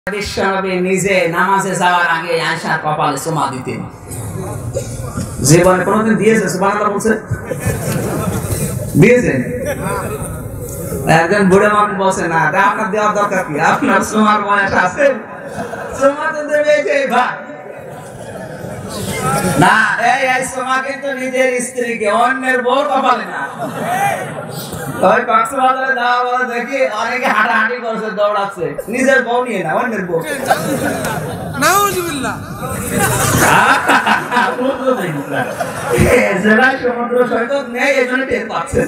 বিশ্বনবী নিজে নামাজে যাওয়ার আগে আয়েশার কপালে চুমা দিতেন। জীবনে কোনোদিন দিয়েছে? সুবহানাল্লাহ বলছে দিয়েছেন? একজন বুড়ো মানুষ বলছে না, আপনার দেওয়ার দরকার কি? আপনার চুমার বয়স আছে, চুমা তো দেবে ভাই না। এই চুমা কিন্তু নিজের স্ত্রীকে, অন্যের বউ কপালে না। ওই কক্সবাজারে যাওয়া বলে দেখি অনেকে হাঁটাহাঁটি করছে, দৌড়াচ্ছে, নিজের বউ নিয়ে না, অন্যের বউ। নাউজুবিল্লাহ। জেলায় সমুদ্র সৈকত নেই, এই জন্য টের পাচ্ছেন।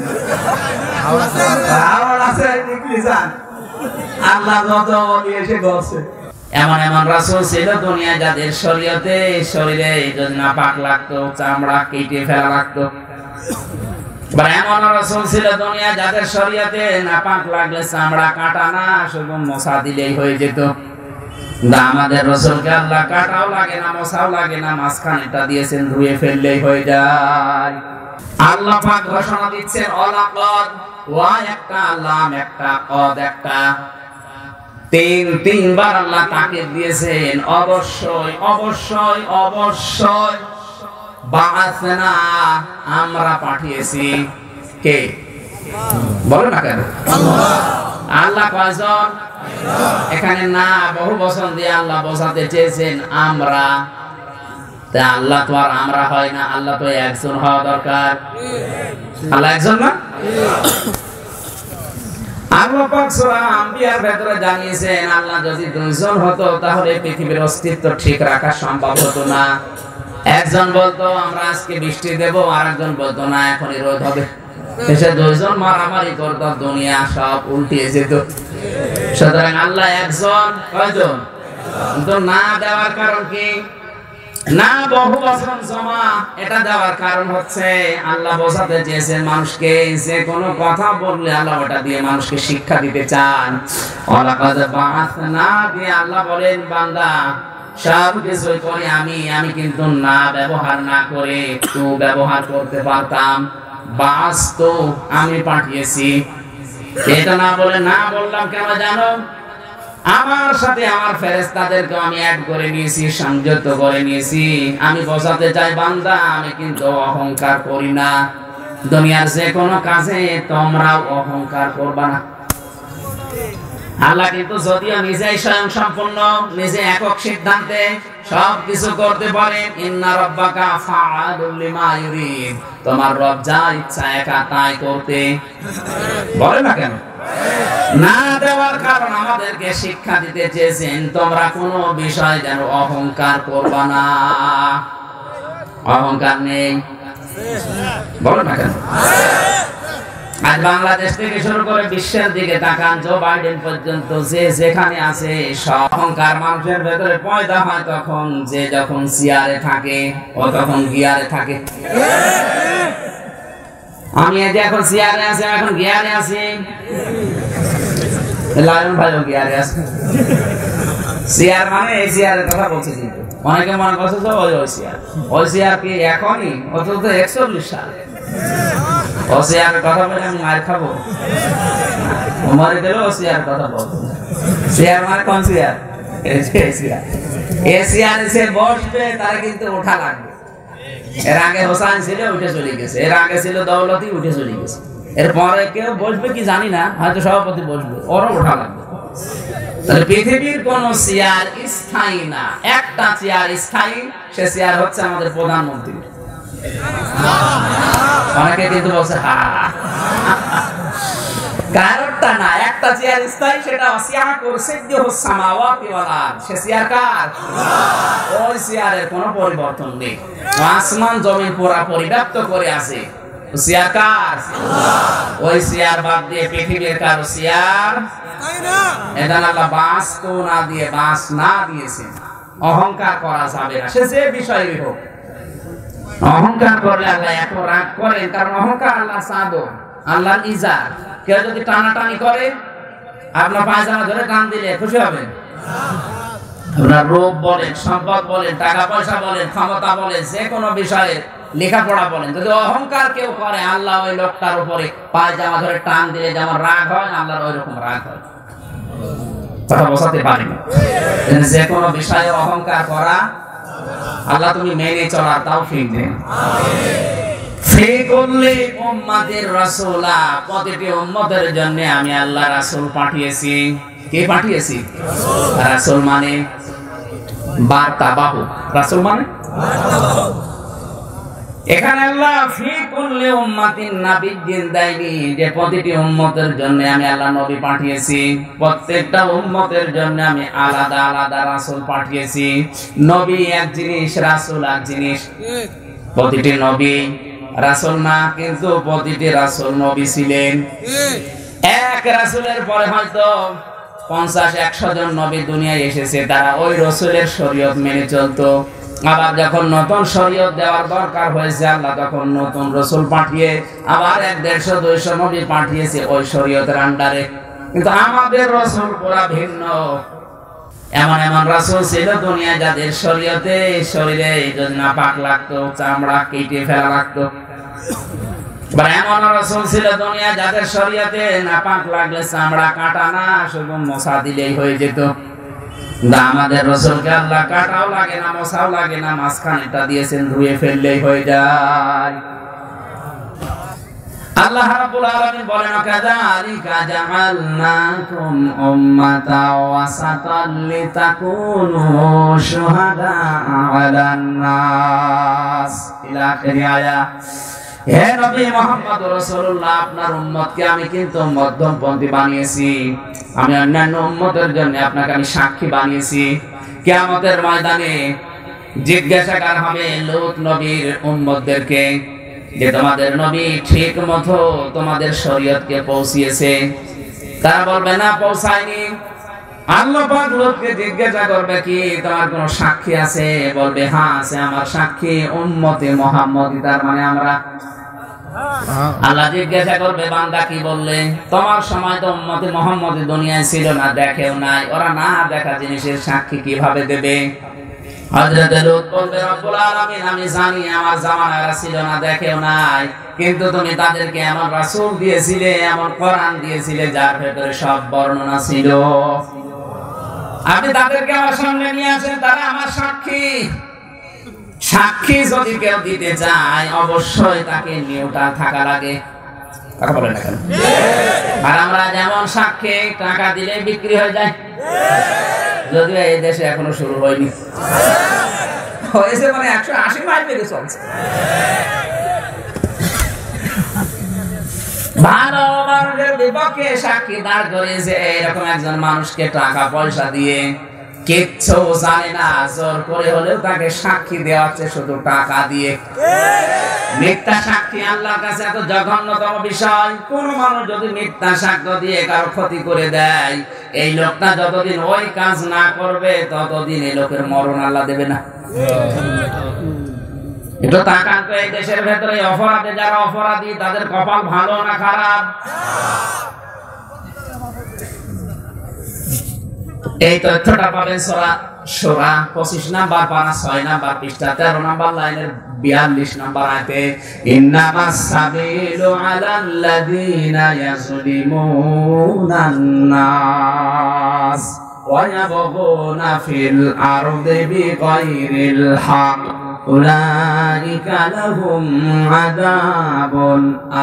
আল্লাহ যত এসে গেছে। এমন এমন রাসূল ছিল দুনিয়া যাদের শরীয়তে শরীরে যদি না পাক লাগতো চামড়া কেটে ফেলা লাগতো। এমন রাসূল ছিল দুনিয়া যাদের শরীয়তে না পাক লাগলে চামড়া কাটা না, শুধু মোছা দিলেই হয়ে যেত। আমাদের রাসূলকে আল্লাহ কাটাও লাগে না, মোছাও লাগে না, মাঝখানেটা দিয়েছেন, ধুয়ে ফেললেই হয়ে যায়। আল্লাহ পাক ঘোষণা দিচ্ছেন ওয়ালাকাদ, ওয়া একটা, লাম একটা, কদ একটা, তিনবার আল্লাহ তাকিদ দিয়েছেন। অবশ্যই অবশ্যই অবশ্যই বাআসনা, আমরা পাঠিয়েছি। কে বলো না কেন? আল্লাহ কয়জন? এখানে না, বহু বচন দিয়ে আল্লাহ বোঝাতে চেয়েছেন আমরা। তা আল্লাহ তো আর আমরা হয় না, আল্লাহ তো একজন হওয়া দরকার। আল্লাহ একজন না? আল্লাহ পাক সূরা আম্বিয়ার ভেতরে জানিয়েছেন আল্লাহ যদি দুইজন হতো তাহলে পৃথিবীর অস্তিত্ব ঠিক রাখা সম্ভব হতো না। একজন বলতো আমরা আজকে বৃষ্টি দেব, আর একজন বলতো না এখনই রোদ হবে। এসে দুইজন মারামারি করতো, দুনিয়া সব উল্টিয়ে যেত। সুতরাং আল্লাহ একজন। কয়জন? কিন্তু না দেওয়ার কারণ কি? না বহু বচন জমা, এটা দেওয়ার কারণ হচ্ছে আল্লাহ বোঝাতে চেয়েছেন মানুষকে, যে কোনো কথা বললে আল্লাহ ওটা দিয়ে মানুষকে শিক্ষা দিতে চান। ওয়ালাকাদ বাআসনা দিয়ে আল্লাহ বলেন বান্দা সব কিছুই করে আমি কিন্তু না ব্যবহার না করে তো ব্যবহার করতে পারতাম। বাস তো আমি পাঠিয়েছি, এটা না বলে না বললাম কেন জানো? আমার সাথে আমার ফেরেশতাদেরকে আমি অ্যাড করে নিয়েছি, সংযুক্ত করে নিয়েছি। আমি বোঝাতে চাই বান্দা আমি কিন্তু অহংকার করি না। দুনিয়ার যে কোনো কাজে তোমরাও অহংকার করবা না। আল্লাহ কিন্তু যদিও নিজেই স্বয়ং সম্পূর্ণ, নিজে একক সিদ্ধান্তে সবকিছু করতে পারেন। ইন্না রাব্বাকা ফাআলুল লিমা ইউরিদ, তোমার রব যা ইচ্ছা একা তাই করতে বলে না কেন? না দেওয়ার কারণ আমাদেরকে শিক্ষা দিতে চেয়েছেন তোমরা কোনো বিষয় যেন অহংকার করবা না। অহংকার নেই বলো না কেন? আজ বাংলাদেশ থেকে শুরু করে বিশ্বের দিকে তাকান, জো বাইডেন পর্যন্ত যে যেখানে আছে, অহংকার মানুষের ভেতরে পয়দা হয় তখন যে যখন চেয়ারে থাকে ও তখন গিয়ারে থাকে। আমি এই যে এখন চেয়ারে আছি, এখন গিয়ারে আছি। লায়ন ভাইও গিয়ারে আছে। চেয়ার মানে এই চেয়ারের কথা বলছি, কিন্তু অনেকে মনে করছে যে ওই চেয়ার কি এখনই, অথচ 41 সাল ও চেয়ারের কথা বলে আমি মার খাবো। মরে গেল ও চেয়ারের কথা বলবো। চেয়ার মানে কোন চেয়ার? এই চেয়ারে সে বসবে তারা কিন্তু ওঠা লাগবে। এর আগে হোসেন ছিল, উঠে চলে গেছে। এর আগে ছিল দৌলতি, উঠে চলে গেছে। এরপরে কেউ বসবে কি জানি না, হয়তো সভাপতি বসবে, ওরও ওঠা লাগবে। তাহলে পৃথিবীর কোন চেয়ার স্থায়ী না, একটা চেয়ার স্থায়ী, সে চেয়ার হচ্ছে আমাদের প্রধানমন্ত্রী। অনেকে কিন্তু বলছে কারণটা না, একটা চেয়ার স্থায়ী, সেটা ওয়াসিআ কুরসিয়্যুহু সামাওয়াতি ওয়াল আরদ। সে চেয়ার কার? ওই চেয়ারের কোনো পরিবর্তন নেই, আসমান জমিন পুরা পরিব্যাপ্ত করে আছে। চেয়ার কার? ওই চেয়ার বাদ দিয়ে পৃথিবীর কারো চেয়ার এটা আল্লাহ বাস তো না দিয়ে বাস না দিয়েছেন। অহংকার করা যাবে না, সে যে বিষয়ই হোক। অহংকার করলে আল্লাহ এত রাগ করেন, কারণ অহংকার আল্লাহ সাদো, আল্লাহর ইজার। কেউ যদি টানাটানি করে, আপনার পায়জামা ধরে টান দিলে খুশি হবেন? আপনার রূপ বলেন, সম্পদ বলেন, টাকা পয়সা বলেন, ক্ষমতা বলেন, যে কোনো বিষয়ে লেখাপড়া বলেন, যদি অহংকার কেউ করে আল্লাহ ওই লোকটার উপরে পায়জামা ধরে টান দিলে যেমন রাগ হয়, আল্লাহর ওই রকম রাগ হয়। কথা বোঝাতে পারিনি। যে কোনো বিষয়ে অহংকার করা, আল্লাহ তুমি মেনে চলার তৌফিক দেন। ফি কুল্লি উম্মাতির রাসূলা, প্রতিটি উম্মতের জন্য আমি আল্লাহ রাসূল পাঠিয়েছি। কে পাঠিয়েছি? রাসূল মানে বার্তাবাহক। রাসূল মানে এখানে আল্লাহ ফি কুল্লি উম্মাতিন নাবিয়্যিন দাইনি, যে প্রতিটি উম্মতের জন্য আমি আল্লাহ নবী পাঠিয়েছি। প্রত্যেকটা উম্মতের জন্য আমি আলাদা আলাদা রাসূল পাঠিয়েছি। নবী এক জিনিস, রাসূল এক জিনিস। প্রতিটি নবী রাসূল না, কিন্তু প্রতিটি রাসূল নবী ছিলেন। এক রাসূলের পরে হয়তো 50-100 জন নবী দুনিয়ায় এসেছে, তারা ওই রাসূলের শরীয়ত মেনে চলতো। আবার যখন নতুন শরীয়ত দেওয়ার দরকার হয়েছে, আল্লাহ তখন নতুন রাসূল পাঠিয়ে আবার 100-150 নবী পাঠিয়েছে ওই শরীয়তের আন্ডারে। কিন্তু আমাদের রাসূল পুরা ভিন্ন। এমন এমন রাসূল ছিল দুনিয়ায় যাদের শরীয়তে শরীরে যদি নাপাক লাগতো চামড়া কেটে ফেলা লাগতো। এমন রাসূল ছিল দুনিয়ায় যাদের শরীয়তে নাপাক লাগলে চামড়া কাটা না, শুধু মোছা দিলেই হয়ে যেত। আমাদের রাসূলকে আল্লাহ কাটাও লাগে না, মোছাও লাগে না, মাঝখানেটা দিয়েছেন, ধুয়ে ফেললেই হয়ে যায়। আল্লাহ রাব্বুল আলামিন বলেন, কাযালিকা জাআলনাকুম উম্মাতাও ওয়াসাতান লিতাকুনু শুহাদা আলান নাস। ইলা আখির আয়াত। হে নবী মুহাম্মদ রাসূলুল্লাহ, আপনার উম্মতকে আমি কিন্তু মধ্যমপন্থী বানিয়েছি। আমি অন্যান্য উম্মতের জন্য আপনাকে আমি সাক্ষী বানিয়েছি। কিয়ামতের ময়দানে জিজ্ঞাসাকার হবে লূত নবীর উম্মতদেরকে যে তোমাদের নবী ঠিক মতো তোমাদের শরীয়তকে পৌঁছিয়েছে? তারা বলবে না, পৌঁছায়নি। আল্লাহ পাক লূতকে জিজ্ঞাসা করবে কি তোমার কোনো সাক্ষী আছে? বলবে হ্যাঁ আছে, আমার সাক্ষী উম্মতে মুহাম্মদী, তার মানে আমরা। আল্লাহ জিজ্ঞাসা করবে বান্দা কি বললে? তোমার সময় তো উম্মতে মুহাম্মদী দুনিয়ায় ছিল না, দেখেও নাই। ওরা না দেখা জিনিসের সাক্ষী কিভাবে দেবে? হযরত লূত বলবে, রব্বুল আলামিন আমি জানি আমার জামানায় ছিল না, দেখেও নাই, কিন্তু তুমি তাদেরকে এমন রাসূল দিয়েছিলে, এমন কোরআন দিয়েছিলে যার ভেতরে সব বর্ণনা ছিল। আপনি তাদেরকে আমার সামনে নিয়ে আসেন, তারা আমার সাক্ষী। সাক্ষী যদি কেউ দিতে চায় অবশ্যই তাকে নিউট্রাল থাকা লাগে। কথা বলেন না কেন? আর আমরা যেমন সাক্ষী টাকা দিলে বিক্রি হয়ে যায়, যদিও এই দেশে এখনো শুরু হয়নি। হয়েছে মানে 180 মাইল বেগে চলছে। ভালো মানুষের বিপক্ষে সাক্ষী দাঁড় করেছে এরকম একজন মানুষকে টাকা পয়সা দিয়ে, কিচ্ছু জানে না, জোর করে হলেও তাকে সাক্ষী দেওয়া হচ্ছে শুধু টাকা দিয়ে। মিথ্যা সাক্ষী আল্লাহর কাছে এত জঘন্যতম বিষয়। কোন মানুষ যদি মিথ্যা সাক্ষ্য দিয়ে কারো ক্ষতি করে দেয়, এই লোকটা যতদিন ওই কাজ না করবে ততদিন এই লোকের মরণ আল্লাহ দেবে না। এটা তাকান তো, এই দেশের ভেতরে অপরাধে যারা অপরাধী তাদের কপাল ভালো না খারাপ? এই তথ্যটা পাবেন সূরা শূরা 25 নাম্বার পারা 6 নাম্বার পৃষ্ঠা 13 নাম্বার লাইনের 42 নাম্বার আয়াতে, ইন্নামাস সাবিলু আলাল্লাযীনা ইয়াযলিমুনান নাস ওয়া ইয়াবগুনা ফিল আরদি বিগাইরিল হক উলাইকা লাহুম আযাবুন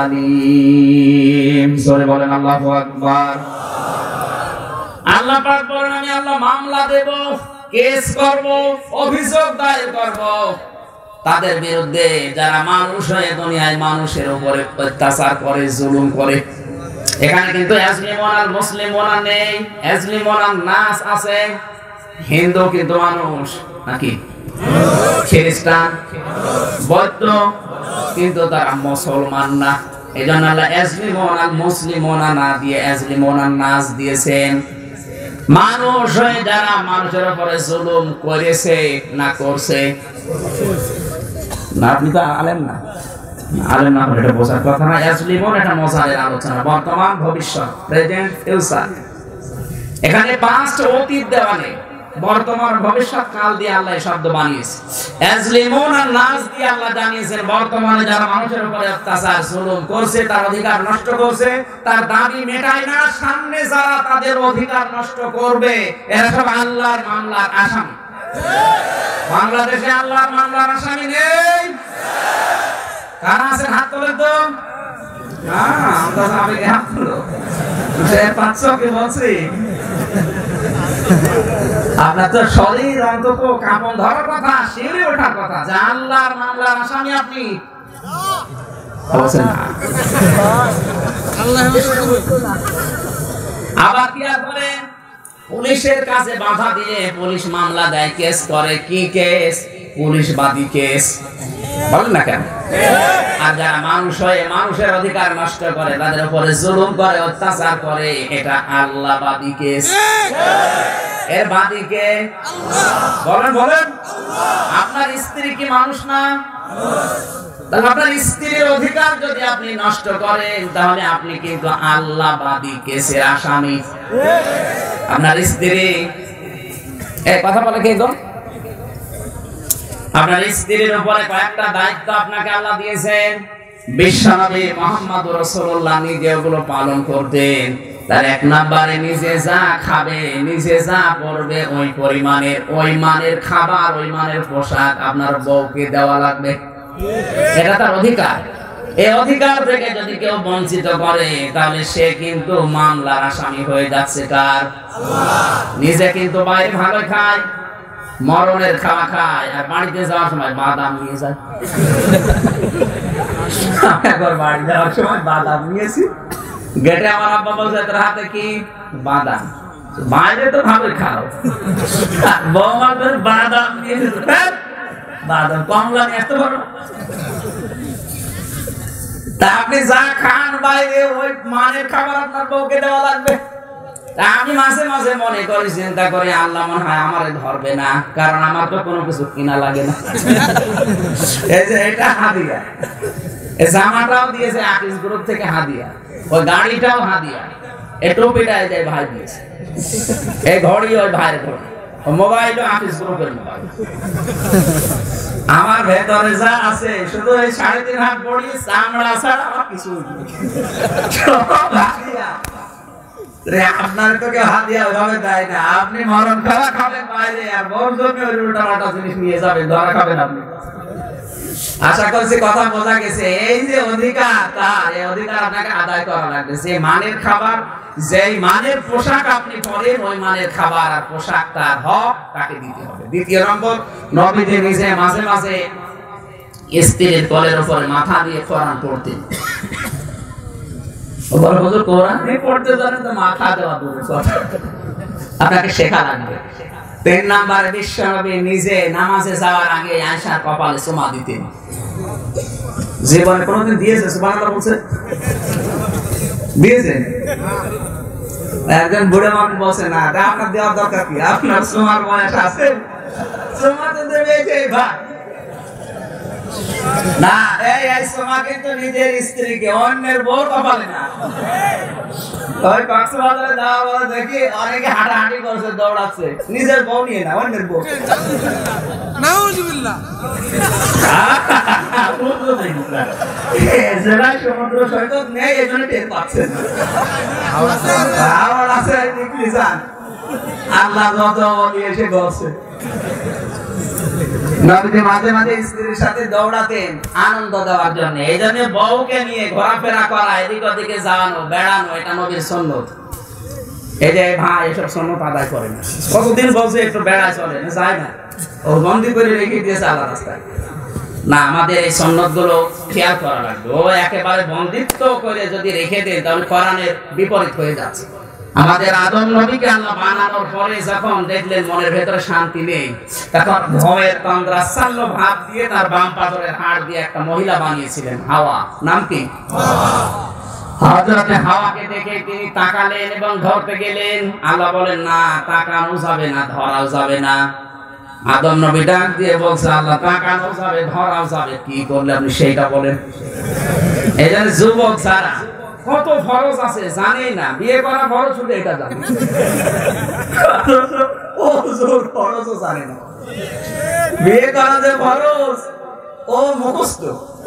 আলীম। সূরা বলেন আল্লাহু আকবার। আল্লাহ পাক বলেন আমি আল্লাহ মামলা দেব, কেস করব, অভিযোগ দায়ের করব তাদের বিরুদ্ধে যারা মানুষ হয়ে দুনিয়ায় মানুষের উপরে অত্যাচার করে, জুলুম করে। এখানে কিন্তু ইয়াজলিমুনাল মুসলিমুনা নেই, ইয়াজলিমুনান নাস আছে। হিন্দু কিন্তু মানুষ নাকি? খ্রিস্টান, বৌদ্ধ, কিন্তু তারা মুসলমান না। এজন্য আল্লাহ ইয়াজলিমুনাল মুসলিমুনা না দিয়ে ইয়াজলিমুনান নাস দিয়েছেন। মানুষ হয়ে যারা মানুষের উপরে জুলুম করেছে না করছে না। আপনি তো আলেম না, আলেম না এটা বোঝার কথা না। ইয়াজলিমুন এটা মজারের আলোচনা, বর্তমান ভবিষ্যৎ, প্রেজেন্ট ফিউচার। এখানে পাস্ট অতীত দেওয়া নেই। বর্তমান ভবিষ্যৎ কাল দিয়ে আল্লাহ এই শব্দ বানিয়েছে। আজলিমুন নাস দিয়ে আল্লাহ জানিয়েছেন বর্তমানে যারা মানুষের উপরে অত্যাচার জুলুম করছে, তার অধিকার নষ্ট করছে, তার দাবি মেটায় না, সামনে যারা তাদের অধিকার নষ্ট করবে এরা সব আল্লাহর মামলার আসামি। বাংলাদেশে আল্লাহর মামলার আসামি নেই? কারা আছেন হাত তোলেন তো। আমরা যাবে হাত তুলো, পাঁচশোকে বলছি আপনার তো শরীর অন্তত কাঁপন ধরার কথা, শিউরে ওঠার কথা যে আল্লাহর মামলার আসামি আপনি। আবার কি করেন? পুলিশের কাছে বাধা দিয়ে পুলিশ মামলা দেয়, কেস করে। কি কেস? পুলিশবাদী কেস। বলেন না কেন? আর যারা মানুষ হয়ে মানুষের অধিকার নষ্ট করে, তাদের উপরে জুলুম করে, অত্যাচার করে, এটা আল্লাহবাদী কেস। এর বাদী কে? বলেন বলেন। আপনার স্ত্রী কি মানুষ না? তাহলে আপনার স্ত্রীর অধিকার যদি আপনি নষ্ট করেন, তাহলে আপনি কিন্তু আল্লাহবাদী কেসের আসামি। আপনার স্ত্রী কথা বলে কে গো? আপনার স্ত্রীর উপরে কয়েকটা দায়িত্ব আপনাকে আল্লাহ দিয়েছেন। বিশ্বনবী মুহাম্মদ রাসূলুল্লাহ নিজে ওগুলো পালন করতেন। তার এক নম্বরে নিজে যা খাবে, নিজে যা পরবে, ওই পরিমাণের ওই মানের খাবার, ওই মানের পোশাক আপনার বউকে দেওয়া লাগবে। এটা তার অধিকার। এই অধিকার থেকে যদি কেউ বঞ্চিত করে, তাহলে সে কিন্তু মামলার আসামি হয়ে যাচ্ছে। কার? নিজে কিন্তু বাইরে ভালো খায়, মরণের খাওয়া খায়, আর বাড়িতে যাওয়ার সময় বাদাম নিয়ে যায়। একবার বাড়ি যাওয়ার সময় বাদাম নিয়েছি, গেটে আমার আব্বা বলছে তোর হাতে কি? বাদাম। বাইরে তো ভাবে খাও, বৌমা বাদাম নিয়ে বাদাম কমলা নিয়ে আসতে পারো। তা আপনি যা খান বাইরে, ওই মানের খাবার আপনার বউকে দেওয়া লাগবে। আমি মাঝে মাঝে মনে করি, চিন্তা করি, আল্লাহ মনে হয় আমারে ধরবে না, কারণ আমার তো কোনো কিছু কিনা লাগে না। এই যে এটা হাদিয়া, এই জামাটাও দিয়েছে আকিস গ্রুপ থেকে হাদিয়া, ওই গাড়িটাও হাদিয়া, এই টুপিটা এই ভাই দিয়েছে, এই ঘড়ি ওই ভাইয়ের ঘড়ি, মোবাইলও আকিস গ্রুপের মোবাইল। আমার ভেতরে যা আছে শুধু এই 3.5 হাত বড়ি, চামড়া ছাড়া আমার কিছু আপনার তো কেউ হাদিয়া ওইভাবে দেয় না। আপনি মরণ খাওয়া খাবেন বাইরে, আর বড় জমি ওই উল্টাপাল্টা জিনিস নিয়ে যাবেন, ধরা খাবেন আপনি। আশা করছি কথা বোঝা গেছে। এই যে অধিকার, তার এই অধিকার আপনাকে আদায় করা লাগবে। যে মানের খাবার, যেই মানের পোশাক আপনি পরেন, ওই মানের খাবার আর পোশাক তার হক তাকে দিতে হবে। দ্বিতীয় নম্বর, নবীজি নিজে মাঝে মাঝে স্ত্রীর কোলের উপরে মাথা দিয়ে কোরআন পড়তেন। আপনাকে শেখা লাগবে। 3 নম্বরে বিশ্বনবী নিজে নামাজে যাওয়ার আগে আয়েশার কপালে চুমা দিতেন। জীবনে কোনদিন দিয়েছে? সুবহানাল্লাহ বলছে দিয়েছেন? একজন বুড়ো মানুষ বলছে না, আপনার দেওয়ার দরকার কি? আপনার চুমার বয়স আছে, চুমা তো দেবে ভাই না। এই সমা কিন্তু নিজের স্ত্রীকে, অন্যের বউ কপালে না। ওই কক্সবাজারে যাওয়া বলে দেখি অনেকে হাঁটাহাঁটি করছে, দৌড়াচ্ছে, নিজের বউ নিয়ে না, অন্যের বউ। নাউজুবিল্লাহ। জেলায় সমুদ্র সৈকত নেই, এই জন্য টের পাচ্ছেন। আল্লাহ যত নিয়ে এসে গেছে। নবীজি মাঝে মাঝে স্ত্রীর সাথে দৌড়াতেন আনন্দ দেওয়ার জন্য। এই জন্য বউকে নিয়ে ঘোরাফেরা করা, এদিক ওদিকে যাওয়ানো, বেড়ানো, এটা নবীর সুন্নত। এই যে ভাই এসব সুন্নত আদায় করে না। কতদিন বলছে একটু বেড়ায় চলে না, যায় না, ও বন্দি করে রেখে দিয়েছে আল্লাহ রাস্তায়। না, আমাদের এই সুন্নত গুলো খেয়াল করা লাগবে। ও একেবারে বন্দিত্ব করে যদি রেখে দেন, তাহলে কোরআনের বিপরীত হয়ে যাচ্ছে। আমাদের আদম নবীকে আল্লাহ বানানোর পরে যখন দেখলেন মনের ভেতরে শান্তি নেই, তখন ভয়ের তন্দ্রা সাল্য ভাব দিয়ে তার বাম পাথরের হাড় দিয়ে একটা মহিলা বানিয়েছিলেন, হাওয়া। নাম কি? হযরতে হাওয়াকে দেখে তিনি তাকালেন এবং ধরতে গেলেন। আল্লাহ বলেন না, তাকানো যাবে না, ধরাও যাবে না। আদম নবী ডাক দিয়ে বলছে, আল্লাহ তাকানো যাবে, ধরাও যাবে, কি করলে আপনি সেইটা বলেন। এই জন্য যুবক যারা কত ফরজ আছে জানেই না, বিয়ে করা ফরজ শুধু এটা জানে, ওজোর ফরজও জানে না, বিয়ে করা যে ফরজ ও মুখস্থ।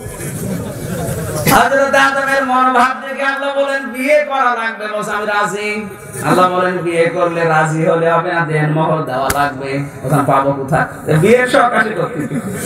হযরত আদমের মনোভাব দেখে আল্লাহ বলেন বিয়ে করা লাগবে, বলছে আমি রাজি। আল্লাহ বলেন বিয়ে করলে রাজি হলে হবে না, দেন মোহর দেওয়া লাগবে। ওখানে পাবো কোথায়? বিয়ের শখ আসে করতে,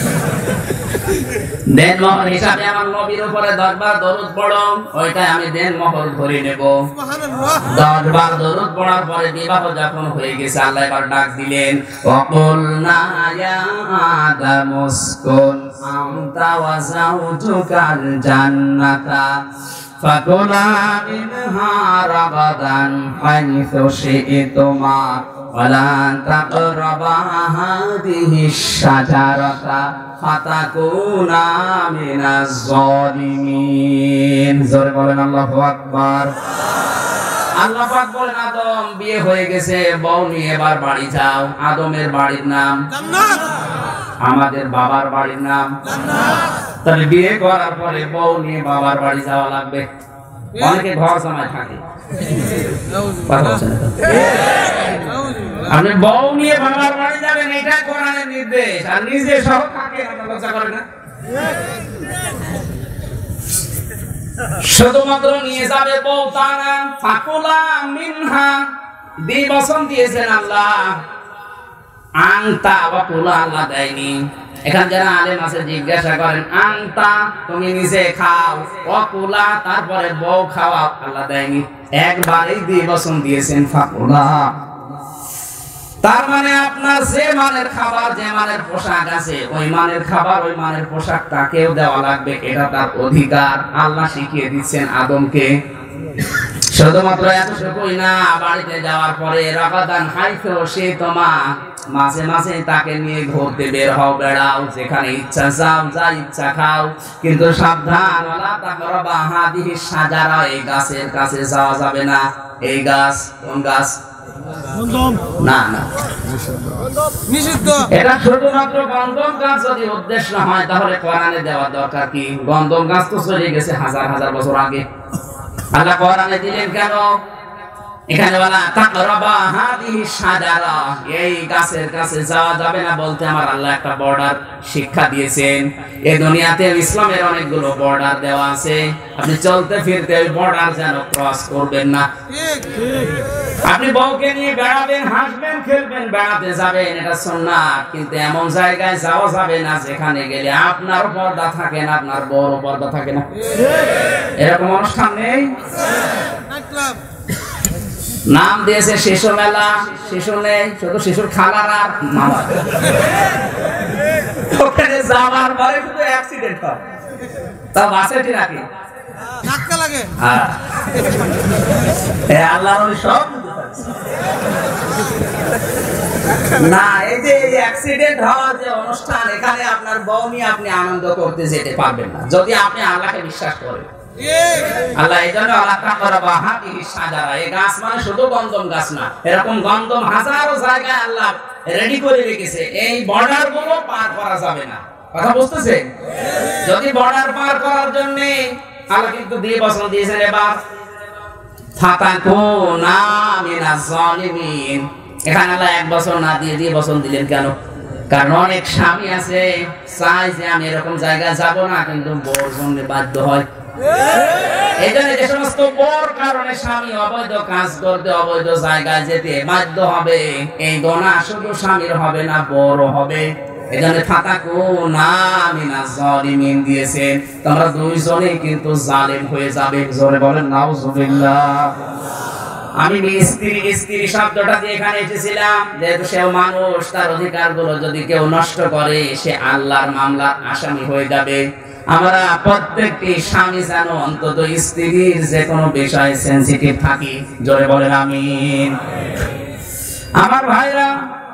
দেন মোহর হিসাবে আমার নবীর উপরে 10 বার দরুদ পড়ো, ওইটাই আমি দেন মোহর ধরে নেব। 10 বার দরুদ পড়ার পরে বিবাহ যখন হয়ে গেছে, আল্লাহ এবার ডাক দিলেন, ওয়াকুলনা ইয়া আদামুসকুন আনতা ওয়া যাওজুকাল জান্নাতা ফাকুলা মিনহা রাগাদান হাইসু শি'তুমা ওয়ালা তাকরাবা হাদিহিশ শাজারাতা ফাতাকুনা মিনাজ জালিমিন। জোরে বলেন আল্লাহু আকবার। আল্লাহ পাক বলেন আদম বিয়ে হয়ে গেছে, বউ নিয়ে এবার বাড়ি যাও। আদমের বাড়ির নাম জান্নাত, আমাদের বাবার বাড়ির নাম জান্নাত। তাহলে বিয়ে করার পরে বউ নিয়ে বাবার বাড়ি যাওয়া লাগবে। অনেকে ঘর জামাই থাকে, আপনি বউ নিয়ে বাবার বাড়ি যাবেন, এটা কোরআনের নির্দেশ, আর নিজে সহ থাকে লজ্জা করে না? শুধুমাত্র নিয়ে যাবে বউ তা না, ফাকুলা মিনহা দ্বিবচন দিয়েছেন আল্লাহ, আনতা ওয়া কুলা আল্লাহ দেয়নি। এখানে যারা আলেম আছে জিজ্ঞাসা করেন আনতা তুমি নিজে খাও, ওয়া কুলা তারপরে বউ খাওয়াও, আল্লাহ দেয়নি, একবারেই দ্বিবচন দিয়েছেন ফাকুলা। তার মানে আপনার যে মানের খাবার, যে মানের পোশাক আছে, ওই মানের খাবার, ওই মানের পোশাক তাকেও দেওয়া লাগবে, এটা তার অধিকার। আল্লাহ শিখিয়ে দিচ্ছেন আদমকে। শুধুমাত্র এতটুকুই না, বাড়িতে যাওয়ার পরে রাগাদান হাইসু শি'তুমা, মাঝে মাঝে তাকে নিয়ে ঘুরতে বের হও, বেড়াও, যেখানে ইচ্ছা যাও, যা ইচ্ছা খাও, কিন্তু সাবধান, ওয়ালা তাকরাবা হাদিহিশ শাজারা, এই গাছের কাছে যাওয়া যাবে না। এই গাছ কোন গাছ? না না, নিষিদ্ধ। এটা শুধুমাত্র গন্ধম গাছ যদি উদ্দেশ্য হয়, তাহলে কোরআনে দেওয়ার দরকার কি? গন্ধম গাছ তো চলে গেছে হাজার হাজার বছর আগে, আল্লাহ কোরআনে দিলেন কেন? এখানে বলা তাকরাবা হাদিহিশ শাজারা, এই গাছের কাছে যাওয়া যাবে না বলতে আমার আল্লাহ একটা বর্ডার শিক্ষা দিয়েছেন। এই দুনিয়াতে ইসলামের অনেকগুলো বর্ডার দেওয়া আছে, আপনি চলতে ফিরতে ওই বর্ডার যেন ক্রস করবেন না। আপনি বউকে নিয়ে বেড়াবেন, হাসবেন, খেলবেন, বেড়াতে যাবেন, এটা সুন্নাত, কিন্তু এমন জায়গায় যাওয়া যাবে না যেখানে গেলে আপনার পর্দা থাকে না, আপনার বড় পর্দা থাকে না। এরকম অনুষ্ঠান নেই? নাম দিয়েছে শিশু মেলা, শিশু নেই, শুধু শিশুর খালার আর মামা। ওখানে যাওয়ার পরে শুধু অ্যাক্সিডেন্ট হয়, তা বাসে নাকি ধাক্কা লাগে। আল্লাহ সব না, এই যে অ্যাক্সিডেন্ট হওয়ার যে অনুষ্ঠান, এখানে আপনার বউ নিয়ে আপনি আনন্দ করতে যেতে পারবেন না যদি আপনি আল্লাহকে বিশ্বাস করেন। আল্লাহ এই জন্য আল্লাহ তাকরাবা হাদিহিশ শাজারা, এই গাছ মানে শুধু গন্ধম গাছ না, এরকম গন্ধম হাজারো জায়গায় আল্লাহ রেডি করে রেখেছে। এই বর্ডার গুলো পার করা যাবে না, কথা বুঝতেছেন? যদি বর্ডার পার করার জন্য আল্লাহ কিন্তু দিয়ে বচন দিয়েছেন, এবার ফাতাকুনা মিনাজ জালিমিন। এখানে আল্লাহ এক বছর না দিয়ে দিয়ে বচন দিলেন কেন? কারণ অনেক স্বামী আছে চাই যে আমি এরকম জায়গায় যাব না, কিন্তু বউর জন্য বাধ্য হয়। এই জন্য যে সমস্ত বউর কারণে স্বামী অবৈধ কাজ করতে, অবৈধ জায়গায় যেতে বাধ্য হবে, এই গোনা শুধু স্বামীর হবে না, বউরও হবে। এই জন্য ফাতাকুনা মিনাজ জালিমিন দিয়েছেন, তোমরা দুইজনেই কিন্তু জালেম হয়ে যাবে। জোরে বলেন নাউজুবিল্লাহ। আমি স্ত্রী শব্দটা দিয়ে এখানে এসেছিলাম, যেহেতু সেও মানুষ, তার অধিকারগুলো যদি কেউ নষ্ট করে, সে আল্লাহর মামলার আসামি হয়ে যাবে। আমরা প্রত্যেকটি স্বামী যেন অন্তত স্ত্রীর যে কোনো বিষয়ে সেনসিটিভ থাকি। জোরে বলেন আমিন। আমার ভাইরা,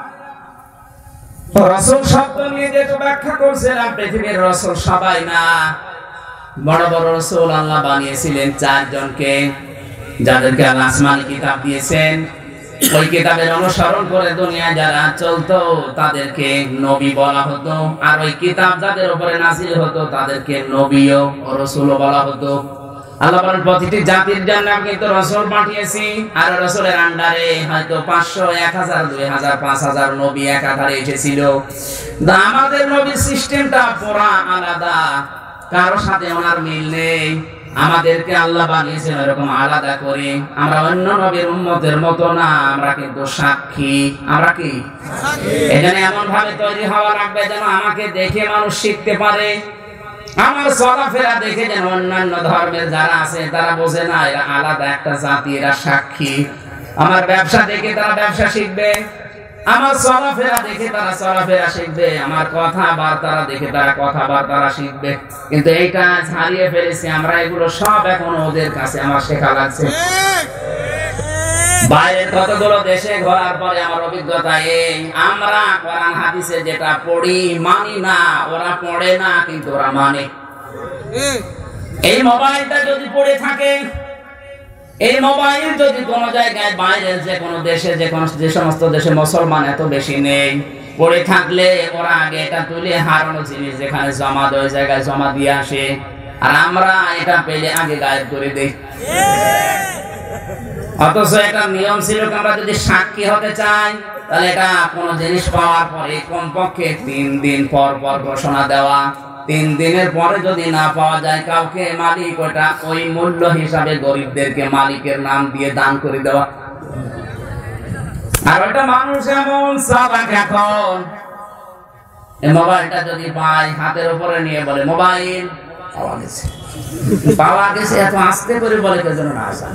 রাসূল শব্দ নিয়ে যেটা ব্যাখ্যা করছিলাম, পৃথিবীর রাসূল সবাই না, বড় বড় রাসূল আল্লাহ বানিয়েছিলেন 4 জনকে, যাদেরকে আল্লাহ আসমানি কিতাব দিয়েছেন। ওই কিতাবের অনুসরণ করে দুনিয়ায় যারা চলতো তাদেরকে নবী বলা হতো, আর ওই কিতাব যাদের উপরে নাযিল হতো তাদেরকে নবী ও রাসূল বলা হতো। আল্লাহ বলেন প্রতিটি জাতির জন্য আমি কিন্তু রাসূল পাঠিয়েছি, আর রাসূলের আন্ডারে হয়তো 500 1000 2000 5000 নবী একাধারে এসেছিল। আমাদের নবীর সিস্টেমটা পুরা আলাদা, কারোর সাথে ওনার মিল নেই। আমাদেরকে আল্লাহ বানিয়েছেন এরকম আলাদা করে। আমরা অন্য নবীর উম্মতের মতো না, আমরা কিন্তু সাক্ষী। আমরা কি এখানে এমন ভাবে তৈরি হওয়া লাগবে যেন আমাকে দেখে মানুষ শিখতে পারে, আমার চলাফেরা দেখে যেন অন্যান্য ধর্মের যারা আছে তারা বোঝে না এরা আলাদা একটা জাতি, এরা সাক্ষী। আমার ব্যবসা দেখে তারা ব্যবসা শিখবে, আমার চলাফেরা দেখে তারা চলাফেরা শিখবে, আমার কথাবার্তা দেখে তারা কথাবার্তা শিখবে। কিন্তু এইটা হারিয়ে ফেলেছি আমরা, এগুলো সব এখন ওদের কাছে আমার শেখা লাগছে। বাইরের কতগুলো দেশে ঘোরার পরে আমার অভিজ্ঞতা এই, আমরা কোরআন হাদিসে যেটা পড়ি মানি না, ওরা পড়ে না কিন্তু ওরা মানে। এই মোবাইলটা যদি পড়ে থাকে, এই মোবাইল যদি কোনো জায়গায় বাইরের যে কোনো দেশে যে সমস্ত দেশে মুসলমান এত বেশি নেই, পড়ে থাকলে ওরা আগে এটা তুলে হারানো জিনিস যেখানে জমা দেয় ওই জায়গায় জমা দিয়ে আসে, আর আমরা এটা পেলে আগে গায়েব করে দেই। অথচ এটা নিয়ম ছিল আমরা যদি সাক্ষী হতে চাই তাহলে এটা কোনো জিনিস পাওয়ার পরে কমপক্ষে 3 দিন পর পর ঘোষণা দেওয়া। 3 দিনের পরে যদি না পাওয়া যায় কাউকে, মালিক ওটা ওই মূল্য হিসাবে গরিবদেরকে মালিকের নাম দিয়ে দান করে দেওয়া। আর ওটা মানুষ এমন চালাক এখন, এই মোবাইলটা যদি পায় হাতের উপরে নিয়ে বলে মোবাইল পাওয়া গেছে, পাওয়া গেছে এত আস্তে করে বলে কেন না আসা।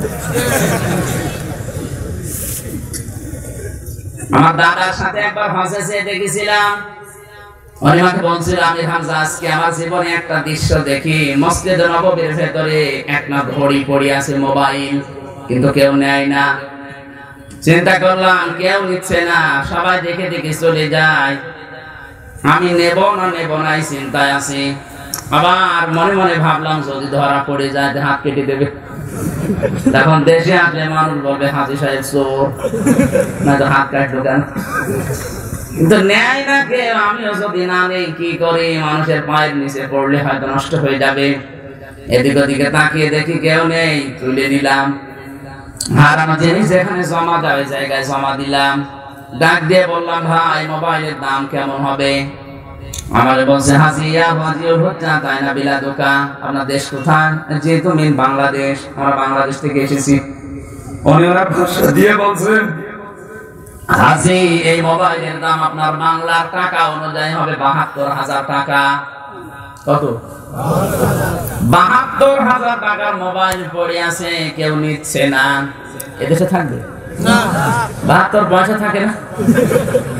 আমার দাদার সাথে একবার হজে দেখেছিলাম, উনি আমাকে বলছিল আমি হামজা আজকে আমার জীবনে একটা দৃশ্য দেখি, মসজিদে নববীর ভেতরে একটা ঘড়ি পড়ে আছে মোবাইল, কিন্তু কেউ নেয় না। চিন্তা করলাম কেউ নিচ্ছে না, সবাই দেখে দেখে চলে যায়, আমি নেব না চিন্তায় আছি। আবার মনে মনে ভাবলাম যদি ধরা পড়ে যায় হাত কেটে দেবে। তখন দেশে আসলে মানুষ বলবে হাজি সাহেব চোর, না তো হাত কাটলো কেন। কিন্তু নেয় না কেউ, আমিও যদি না নেই কি করি, মানুষের পায়ের নিচে পড়লে হয়তো নষ্ট হয়ে যাবে। এদিক ওদিকে তাকিয়ে দেখি কেউ নেই, তুলে নিলাম। হারানো জিনিস যেখানে জমা দেয় ওই জায়গায় জমা দিলাম। ডাক দিয়ে বললাম ভাই মোবাইলের দাম কেমন হবে? আমারে বলছে হাজিয়া হাজিউল হুজ্জা তাই না বিলা দোকা। আপনার দেশ কোথায়? যেহেতু মিন বাংলাদেশ, আমরা বাংলাদেশ থেকে এসেছি। উনি ওনার ভাষা দিয়ে বলছেন হাজি এই মোবাইলের দাম আপনার বাংলার টাকা অনুযায়ী হবে ৭২,০০০ টাকা। কত? ৭২,০০০ টাকার মোবাইল পড়ে আছে, কেউ নিচ্ছে না। এদেশে থাকবে না, ৭২ পয়সা থাকে না।